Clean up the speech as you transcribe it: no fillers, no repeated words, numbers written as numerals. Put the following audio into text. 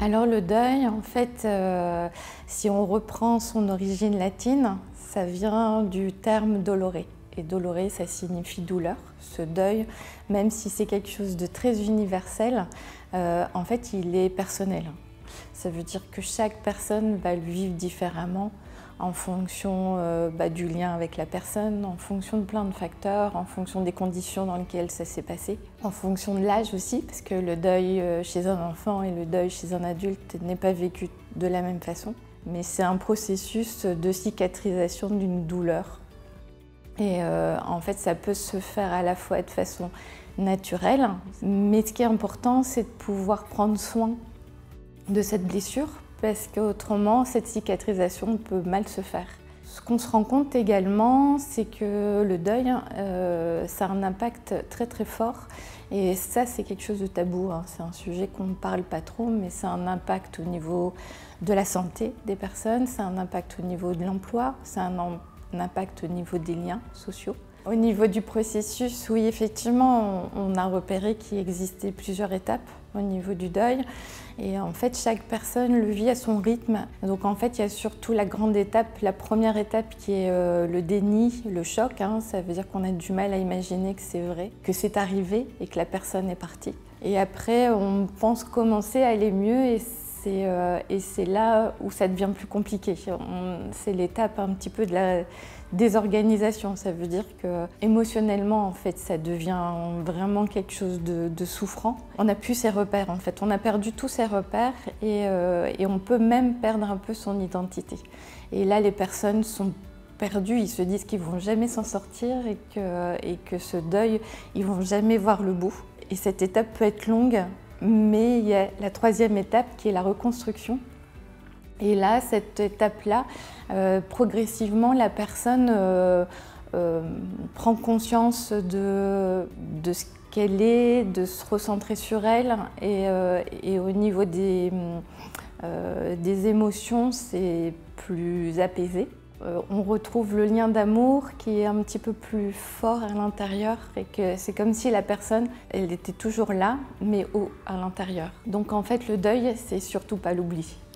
Alors le deuil, en fait, si on reprend son origine latine, ça vient du terme dolore. Et dolore, ça signifie douleur. Ce deuil, même si c'est quelque chose de très universel, en fait, il est personnel. Ça veut dire que chaque personne va le vivre différemment en fonction du lien avec la personne, en fonction de plein de facteurs, en fonction des conditions dans lesquelles ça s'est passé, en fonction de l'âge aussi, parce que le deuil chez un enfant et le deuil chez un adulte n'est pas vécu de la même façon. Mais c'est un processus de cicatrisation d'une douleur. Et en fait, ça peut se faire à la fois de façon naturelle, mais ce qui est important, c'est de pouvoir prendre soin de cette blessure, parce qu'autrement, cette cicatrisation peut mal se faire. Ce qu'on se rend compte également, c'est que le deuil, ça a un impact très très fort. Et ça, c'est quelque chose de tabou, hein. C'est un sujet qu'on ne parle pas trop, mais c'est un impact au niveau de la santé des personnes, c'est un impact au niveau de l'emploi, c'est un impact au niveau des liens sociaux. Au niveau du processus, oui, effectivement, on a repéré qu'il existait plusieurs étapes au niveau du deuil. Et en fait, chaque personne le vit à son rythme. Donc en fait, il y a surtout la grande étape, la première étape qui est le déni, le choc. Ça veut dire qu'on a du mal à imaginer que c'est vrai, que c'est arrivé et que la personne est partie. Et après, on pense commencer à aller mieux et c'est là où ça devient plus compliqué. C'est l'étape un petit peu de la désorganisation. Ça veut dire que émotionnellement, en fait, ça devient vraiment quelque chose de souffrant. On n'a plus ses repères, en fait. On a perdu tous ses repères et on peut même perdre un peu son identité. Et là, les personnes sont perdues. Ils se disent qu'ils ne vont jamais s'en sortir et que ce deuil, ils ne vont jamais voir le bout. Et cette étape peut être longue. Mais il y a la troisième étape qui est la reconstruction. Et là, cette étape-là, progressivement, la personne prend conscience de ce qu'elle est, de se recentrer sur elle. Et au niveau des émotions, c'est plus apaisé. On retrouve le lien d'amour qui est un petit peu plus fort à l'intérieur et que c'est comme si la personne, elle était toujours là, mais à l'intérieur. Donc en fait, le deuil, c'est surtout pas l'oubli.